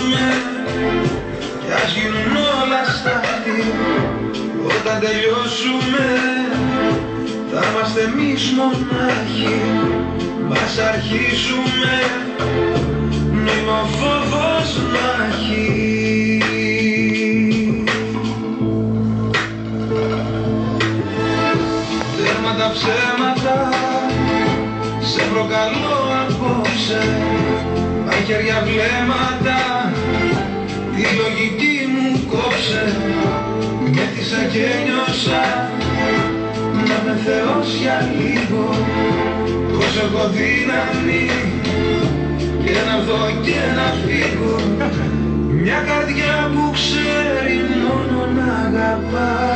ζούμε κι ας γίνουν όλα στάχτη. Όταν τελειώσουμε θα είμαστε εμείς μονάχοι. Μας αρχίσουμε νόημα ο φόβος να έχει. Τέρμα τα ψέματα, σε προκαλώ απόψε. Μαχαίρια βλέμματα, τη λογική μου κόψε. Μέθησα και νιώσα να με θεός για λίγο. Πως έχω δύναμη και να δω και να φύγω. Μια καρδιά που ξέρει μόνο να αγαπά.